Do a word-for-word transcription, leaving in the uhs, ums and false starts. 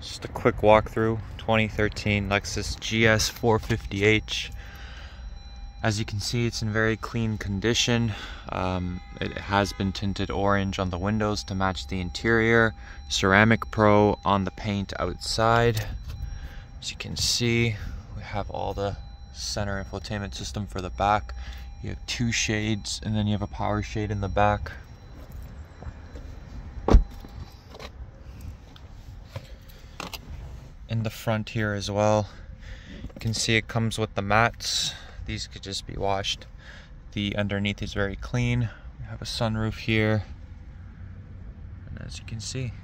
Just a quick walkthrough. twenty thirteen Lexus G S four fifty H. As you can see, it's in very clean condition. Um, it has been tinted orange on the windows to match the interior. Ceramic Pro on the paint outside. As you can see, we have all the center infotainment system for the back. You have two shades, and then you have a power shade in the back. In the front here as well, you can see it comes with the mats. These could just be washed. The underneath is very clean. We have a sunroof here, and as you can see,